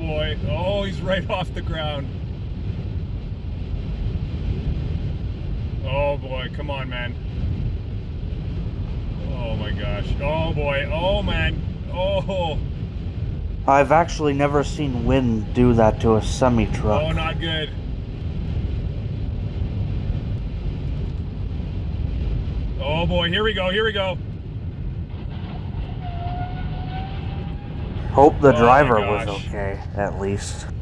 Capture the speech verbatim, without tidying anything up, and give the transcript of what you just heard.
boy. Oh, he's right off the ground. Oh boy, come on, man. Oh my gosh. Oh boy. Oh man. Oh. I've actually never seen wind do that to a semi-truck. Oh, not good. Oh boy, here we go, here we go. Hope the Oh driver my was gosh. okay, at least.